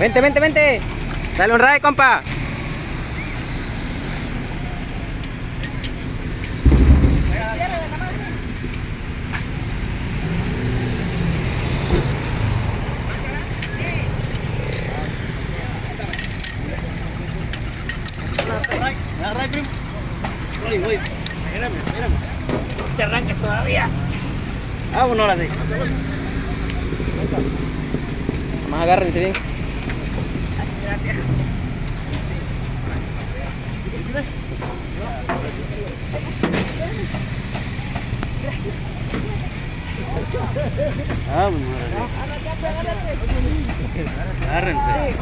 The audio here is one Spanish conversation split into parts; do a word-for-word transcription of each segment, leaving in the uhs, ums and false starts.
Vente, vente, vente. Dale un ray, compa. Agarra, primo. Voy, voy. Espérame, espérame. Te arrancas todavía. Vámonos ahora sí. Más agárrense bien. Gracias. Vámonos ahora sí. Agárrense.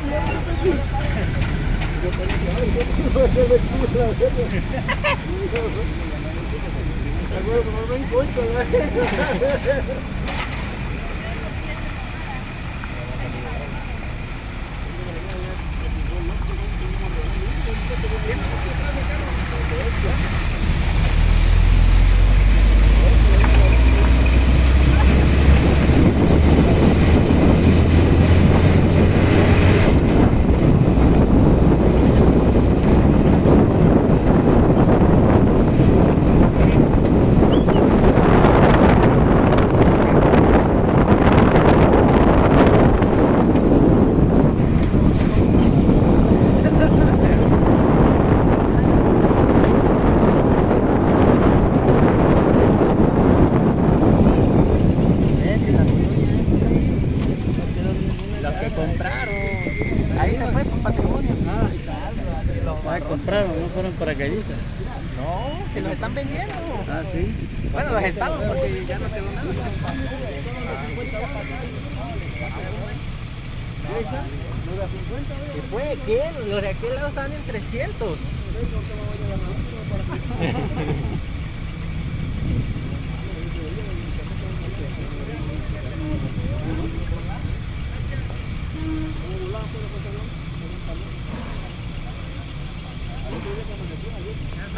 Compraron, no fueron paracaidistas. No, se los están vendiendo. Ah, sí. Bueno, los estaban porque ya no quedó nada. Si fue aquel, los de aquel lado estaban en trescientos.